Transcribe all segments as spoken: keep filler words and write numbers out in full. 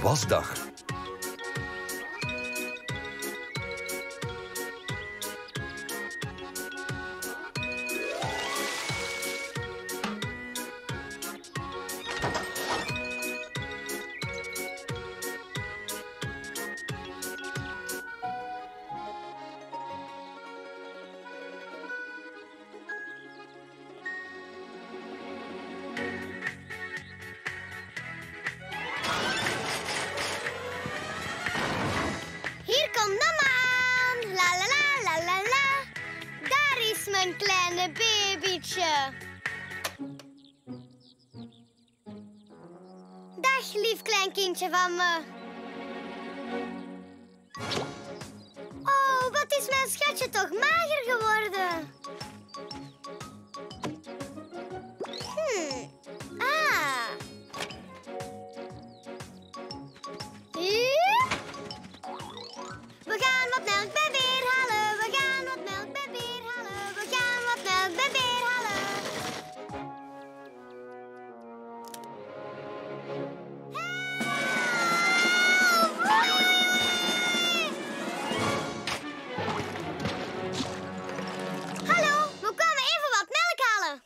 wasdag. Een kleine babytje. Dag, lief klein kindje van me. Oh, wat is mijn schatje toch mager geworden. Hmm. Ah. Hier. We gaan wat melk bij Beer halen. We gaan wat melk bij Beer halen. We gaan wat melk bij Beer halen. Hallo, we komen even wat melk halen.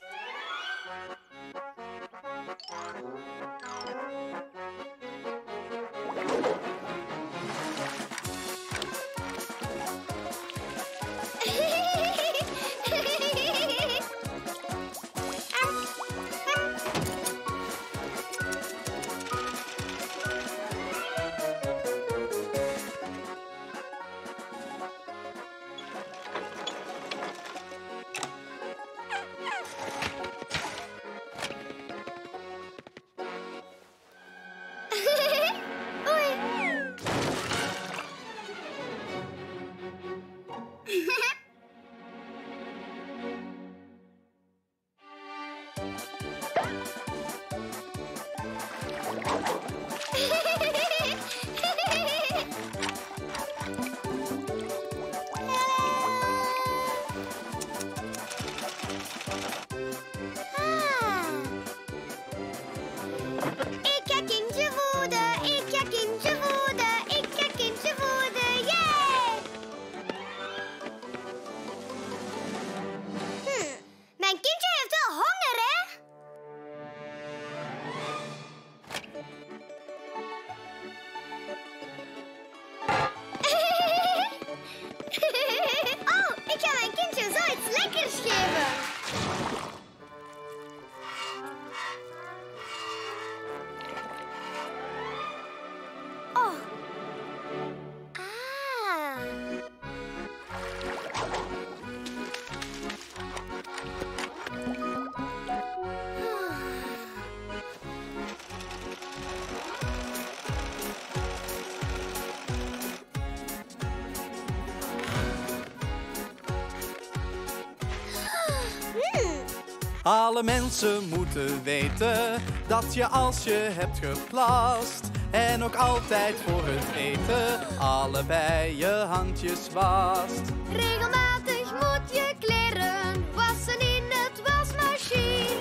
Alle mensen moeten weten dat je als je hebt geplast en ook altijd voor het eten allebei je handjes wast. Regelmatig moet je kleren wassen in het wasmachine.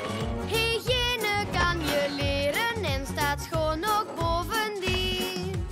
Hygiëne kan je leren en staat schoon ook bovendien.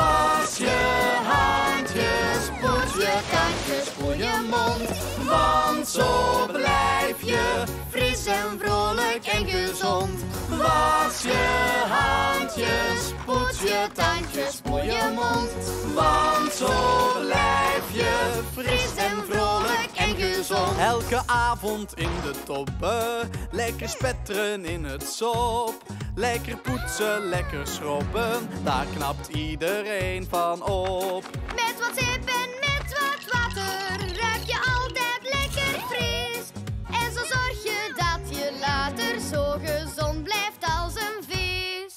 Was je handjes, poets je tandjes, spoel je mond, want zo blijf je fris en vrolijk en gezond. Was je handjes, poets je tandjes, spoel je mond, want zo blijf je fris en vrolijk en gezond. Elke avond in de toppen, lekker spetteren in het sop. Lekker poetsen, lekker schrobben, daar knapt iedereen van op. Met wat zeep en met wat water ruik je altijd lekker fris. En zo zorg je dat je later zo gezond blijft als een vis.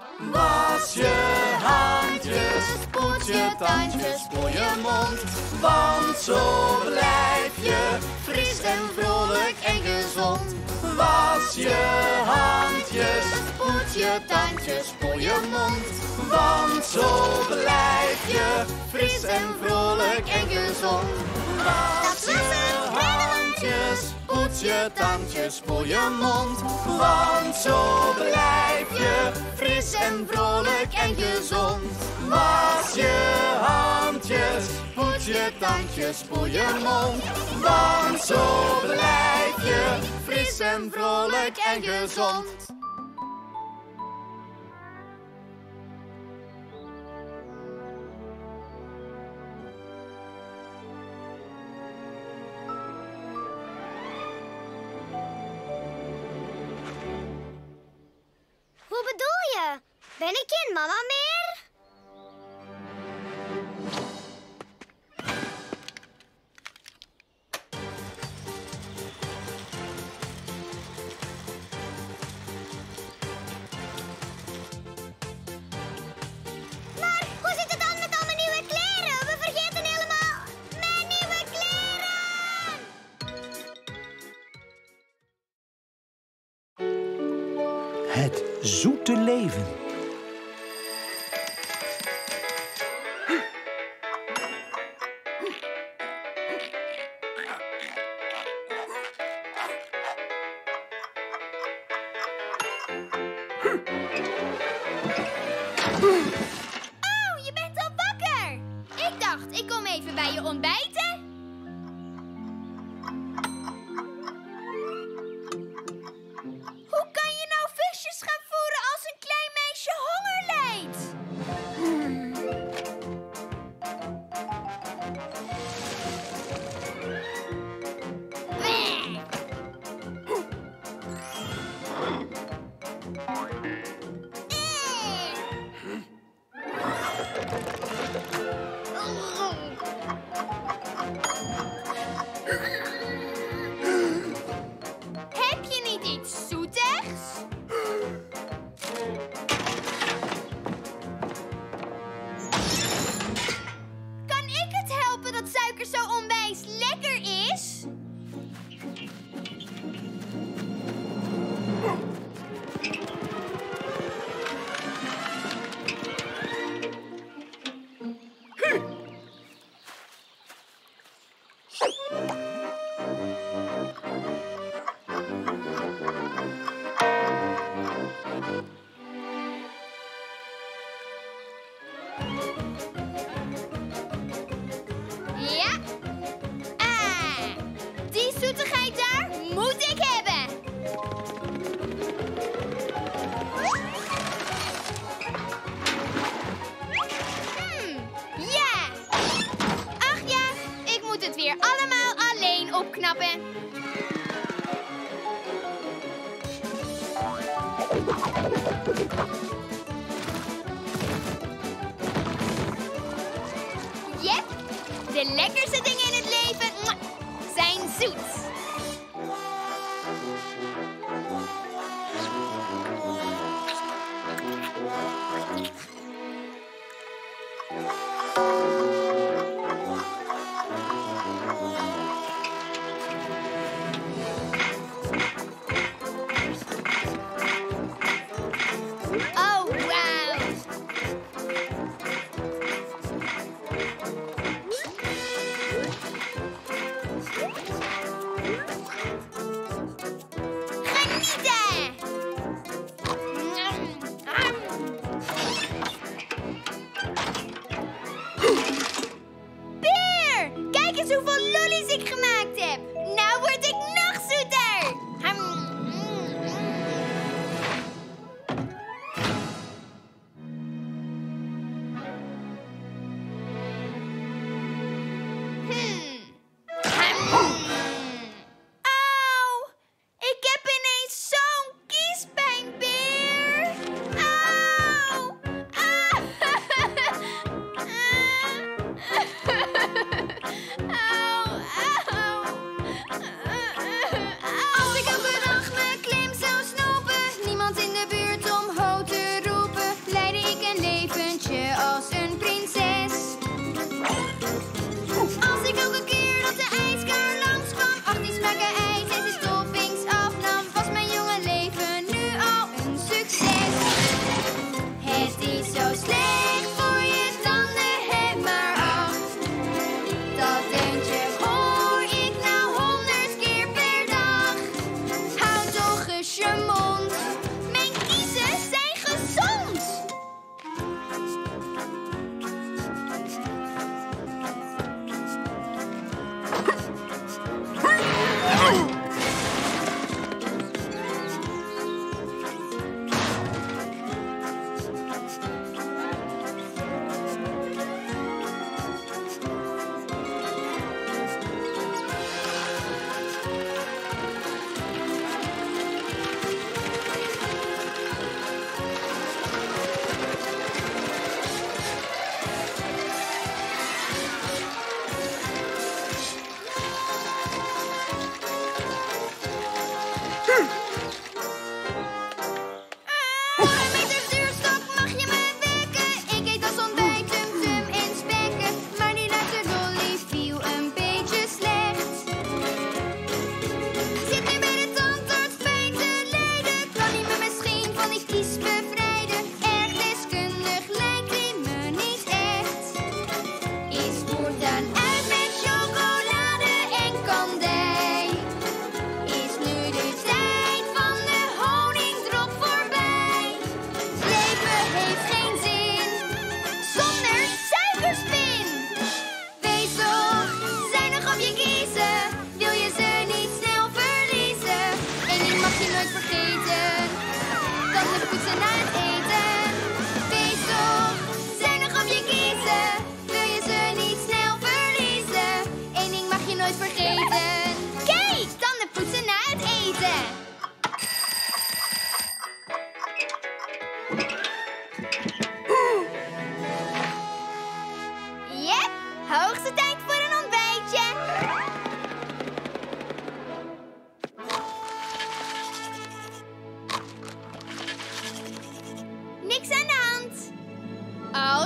Was je handjes, poets je tandjes, spoel je mond, want zo blijf je fris en vrolijk en gezond. Was je handjes, poets je tandjes, spoel je mond, want zo blijf je fris en vrolijk en gezond. Was je handjes, poets poets je tandjes, spoel je mond. Want zo blijf je fris en vrolijk en gezond. Was je handjes, poets je tandjes, spoel je mond. Want zo blijf je fris en vrolijk en gezond. Hoe bedoel je? Ben ik geen mama meer? Maar hoe zit het dan met al mijn nieuwe kleren? We vergeten helemaal mijn nieuwe kleren! Het zoete leven. Oh, je bent al wakker! Ik dacht, ik kom even bij je ontbijten. Hoe kan je nou visjes gaan voeren als een klein meisje honger lijdt? Heb je niet iets zoetigs? Kan ik het helpen dat suiker zo onwijs lekker is? Ja. Ah, die zoetigheid daar moet ik hebben. Hmm, ja. Ach ja, ik moet het weer allemaal alleen opknappen. Yep, de lekkerste dingen in het leven mwah, zijn zoet. Oh, wauw. Genieten! Nom, am. Peer, kijk eens hoeveel lollies ik gemaakt heb. Nou word ik nog zoeter. Ham, mm, mm. Hmm. Ham.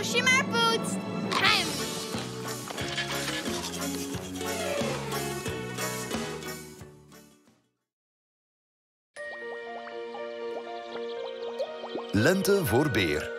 Als je maar poetst. Lente voor Beer.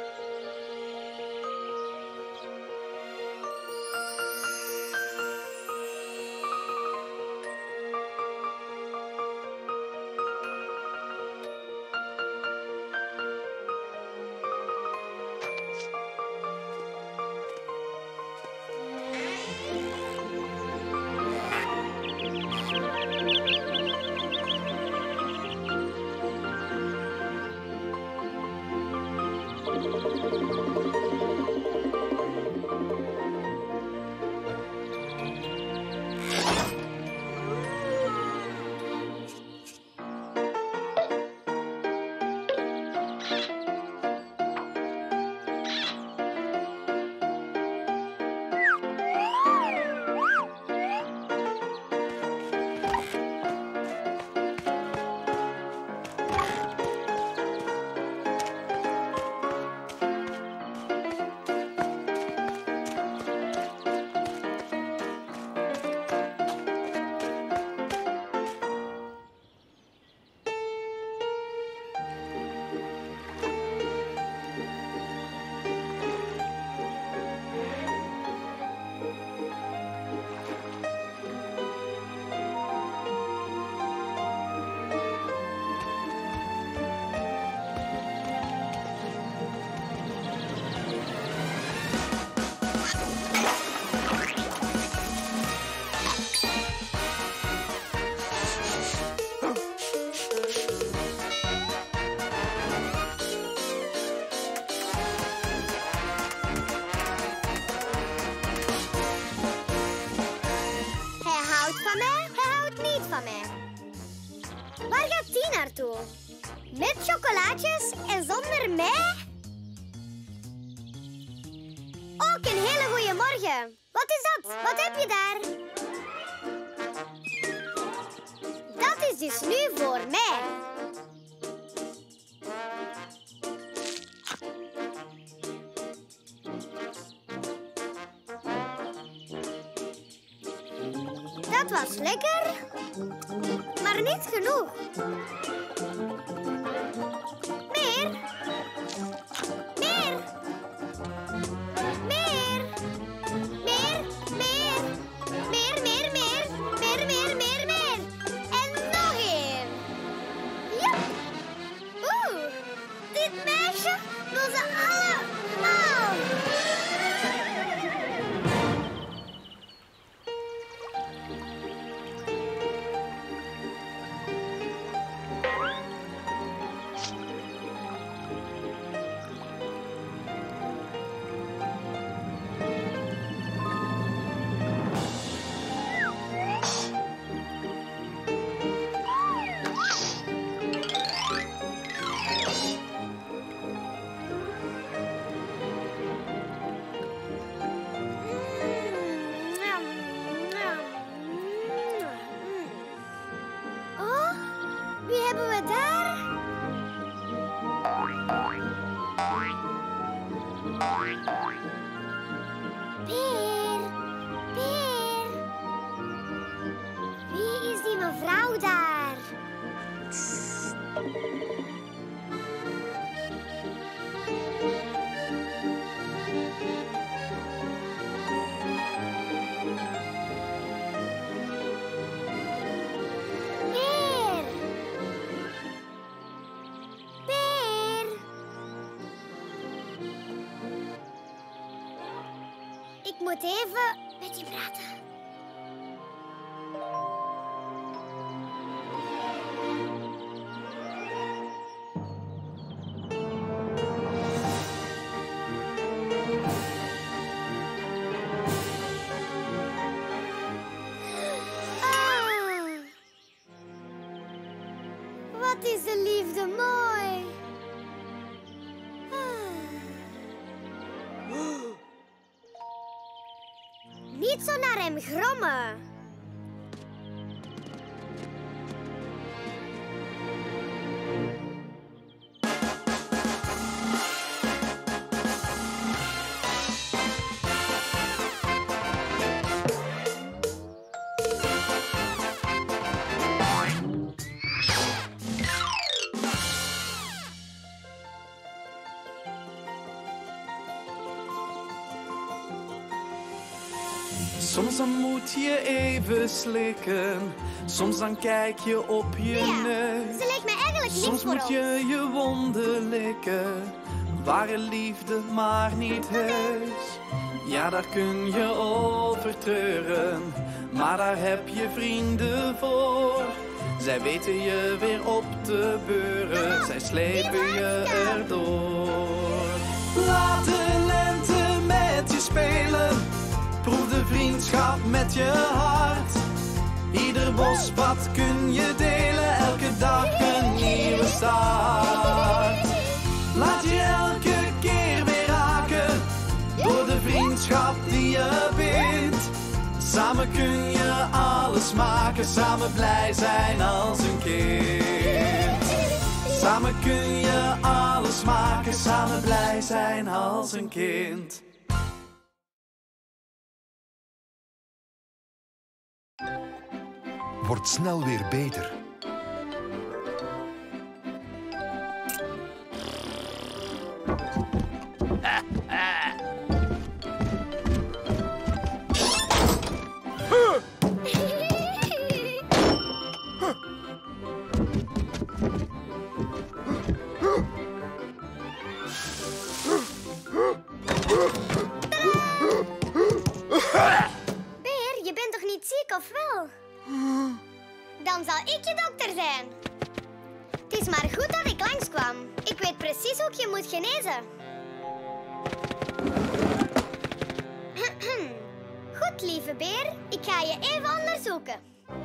Waar gaat die naartoe? Met chocolaatjes en zonder mij? Ook een hele goede morgen. Wat is dat? Wat heb je daar? Dat is dus nu voor mij. Dat was lekker, maar niet genoeg. Meer. Meer. Meer. Meer. Meer. Meer, meer, meer. Meer, meer, meer, meer. En nog één. Ja. Oeh, dit meisje wil ze allemaal. Peer, Peer. Wie is die mevrouw daar? Psst. Peer. Peer. Ik moet even met je praten. Ah, wat is de liefde mooi. Niet zo naar hem grommen. Soms dan moet je even slikken, soms dan kijk je op je Ja, neus. ze lijkt mij eigenlijk niks Soms voor moet ons. je je wonden likken, ware liefde maar niet heus. Ja, daar kun je over treuren, maar daar heb je vrienden voor. Zij weten je weer op te beuren, zij slepen je erdoor. Laat de lente met je spelen, proef de vriendschap met je hart. Ieder bospad kun je delen, elke dag een nieuwe start. Laat je elke keer weer raken, door de vriendschap die je bindt. Samen kun je alles maken, samen blij zijn als een kind. Samen kun je alles maken, samen blij zijn als een kind. Wordt snel weer beter. Beer, je bent toch niet ziek, of wel? Dan zal ik je dokter zijn. Het is maar goed dat ik langskwam. Ik weet precies hoe ik je moet genezen. Goed, lieve beer. Ik ga je even onderzoeken.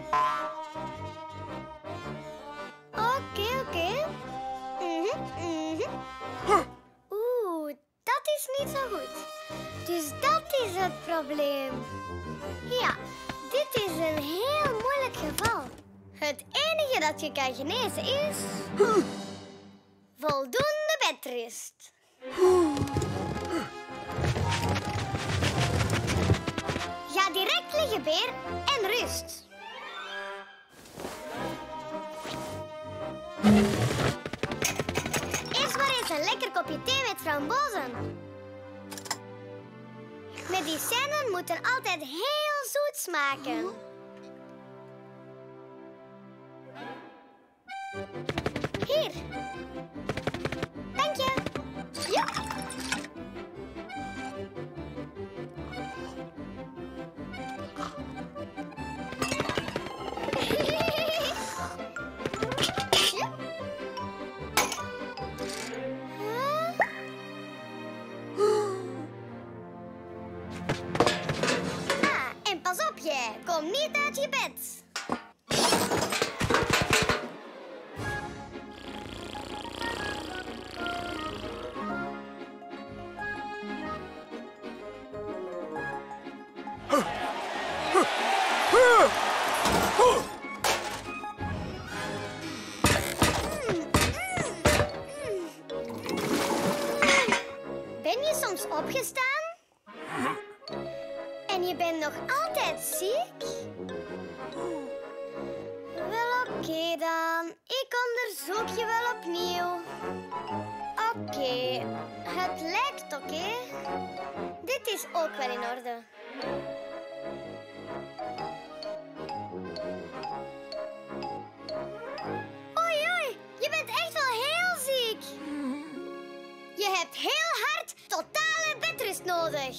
Oké, oké. Mhm, mhm. Oeh, dat is niet zo goed. Dus dat is het probleem. Ja, dit is een heel moeilijk geval. Het enige dat je kan genezen is... voldoende bedrust. Ga direct liggen, beer, en rust. Eerst maar eens een lekker kopje thee met frambozen. Medicijnen moeten altijd heel zoet smaken. Hier. Dank je. Ja. Pas op je, kom niet uit je bed. Ben je soms opgestaan? En je bent nog altijd ziek? Wel, oké okay dan. Ik onderzoek je wel opnieuw. Oké, okay. Het lijkt oké. Okay. Dit is ook wel in orde. Oei, oei, je bent echt wel heel ziek. Je hebt heel hard totale bedrust nodig.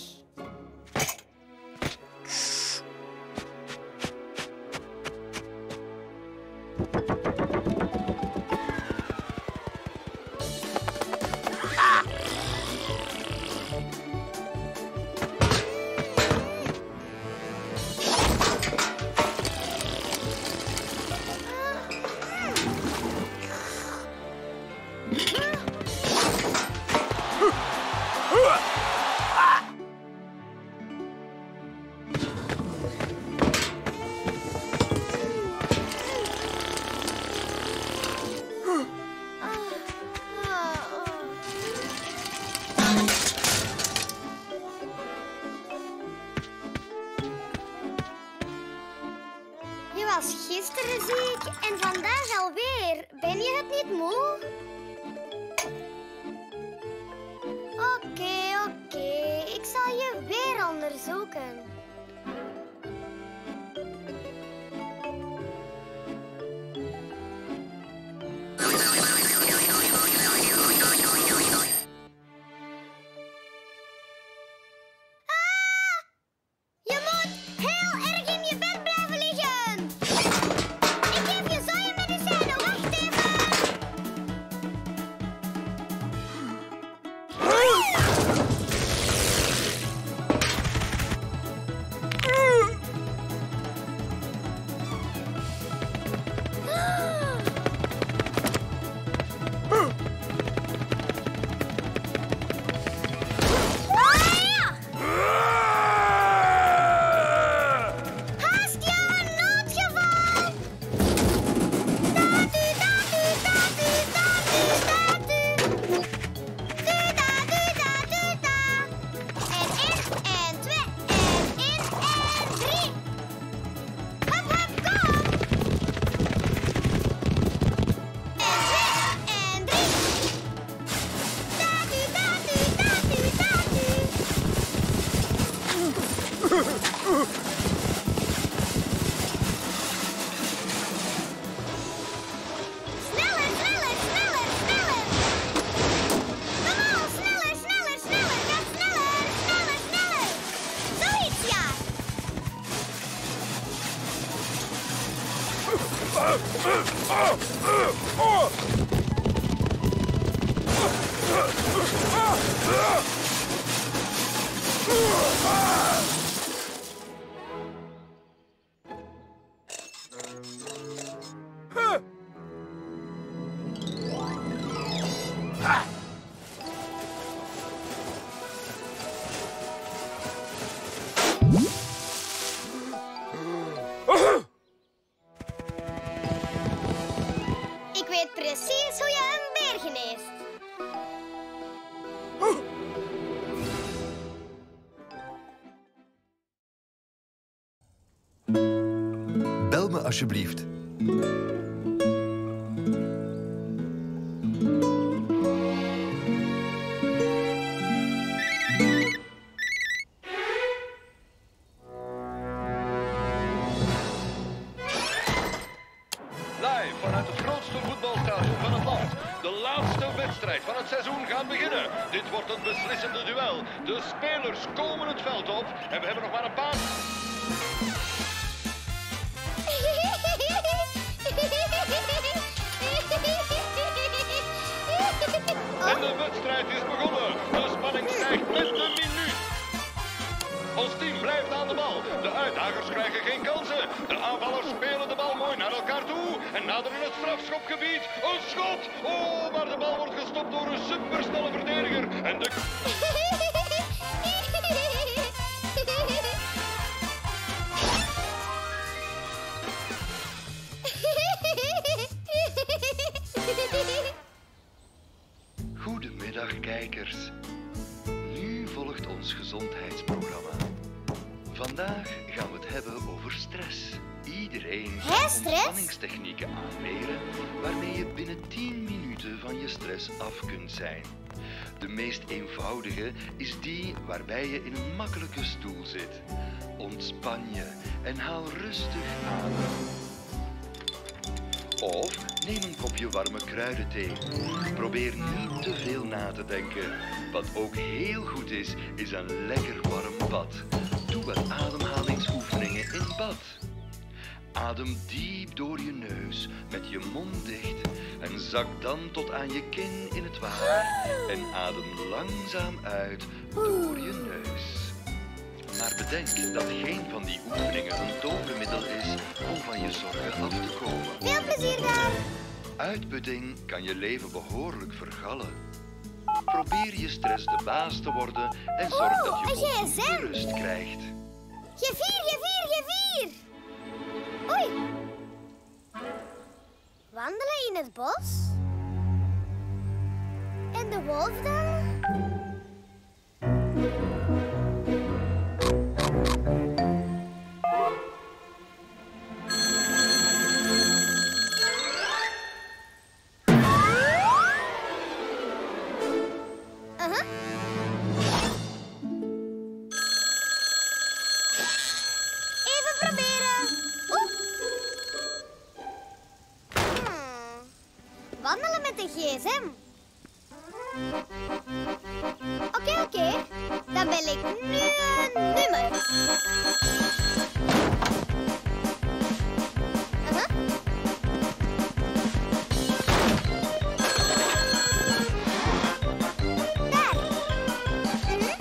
Je was gisteren ziek en vandaag alweer. Ben je het niet moe? Oké, okay, oké. Okay. Ik zal je weer onderzoeken. Ik weet precies hoe je een beer geneest. Bel me alsjeblieft. Live vanuit het grootste voetbalstadion van het land. De laatste wedstrijd van het seizoen gaat beginnen. Dit wordt een beslissende duel. De spelers komen het veld op en we hebben nog maar een paar... En de wedstrijd is begonnen. De spanning stijgt met de minuut. Ons team blijft aan de bal. De uitdagers krijgen geen kansen. De aanvallers spelen de bal mooi naar elkaar toe. En naderen het strafschopgebied. Een schot! Oh, maar de bal wordt gestopt door een supersnelle verdediger. En de... Goedemiddag, kijkers. Nu volgt ons gezondheidsprogramma. Vandaag gaan we het hebben over stress. Iedereen Hè, gaat stress? ontspanningstechnieken aanleren waarmee je binnen tien minuten van je stress af kunt zijn. De meest eenvoudige is die waarbij je in een makkelijke stoel zit. Ontspan je en haal rustig adem. Of neem een kopje warme kruidenthee. Probeer niet te veel na te denken. Wat ook heel goed is, is een lekker warm bad. Doe wat ademhalingsoefeningen in bad. Adem diep door je neus met je mond dicht en zak dan tot aan je kin in het water. En adem langzaam uit door je neus. Maar bedenk dat geen van die oefeningen een tovermiddel is om van je zorgen af te komen. Veel plezier dan. Uitputting kan je leven behoorlijk vergallen. Probeer je stress de baas te worden en zorg Oeh, dat je een voldoende gsm. rust krijgt. G vier, G vier, G vier. Oei. Wandelen in het bos? En de wolf dan? Uh-huh. Even proberen. Oeh. Hmm. Wandelen met de gsm. Oké, oké. Okay. Dan bel ik nu een nummer. Uh-huh. Daar. Mhm.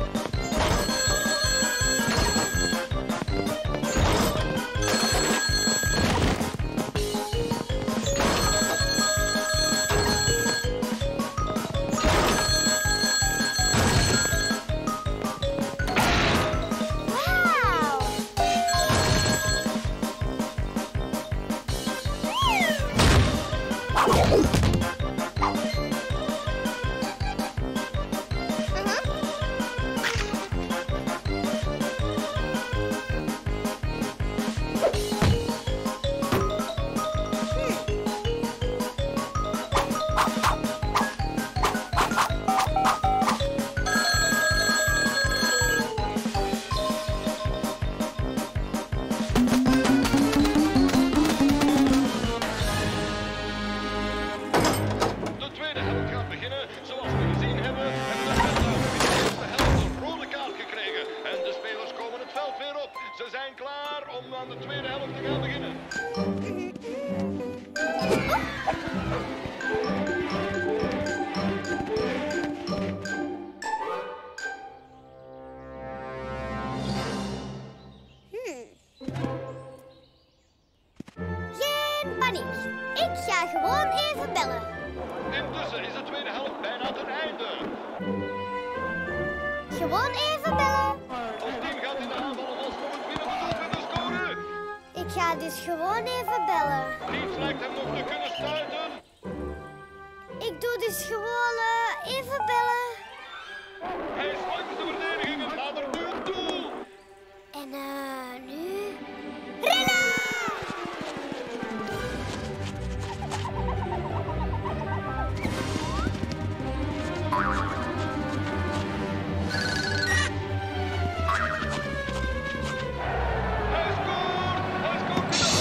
Wauw. Geen paniek. Ik ga gewoon even bellen. Intussen is de tweede helft bijna ten einde. Gewoon even bellen. Ons team gaat in de aanval om ons voor het winnende doelpunt te scoren. Ik ga dus gewoon even bellen. Niets lijkt hem nog te kunnen stuiten. Ik doe dus gewoon eh, even bellen. Hij is langs de verdediging en gaat er nu op doel. En eh, nu... Rennen! Hij scoort! Hij scoort in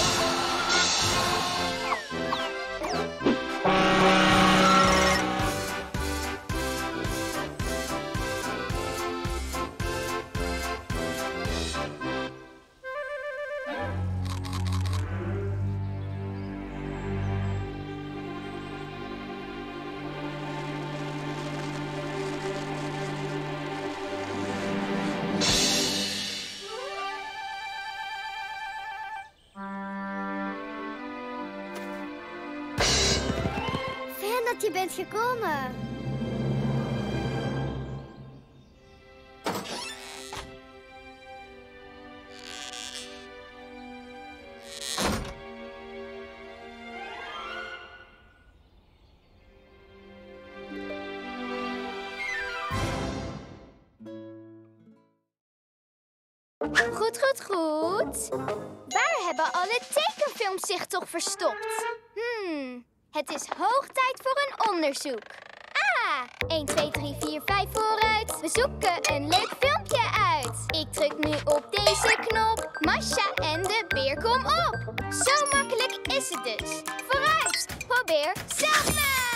Fijn dat je bent gekomen. Goed, goed, goed. Waar hebben alle tekenfilms zich toch verstopt? Hmm, het is hoog tijd voor een onderzoek. Ah, één, twee, drie, vier, vijf vooruit. We zoeken een leuk filmpje uit. Ik druk nu op deze knop. Masha en de beer, kom op. Zo makkelijk is het dus. Vooruit, probeer zelf maar.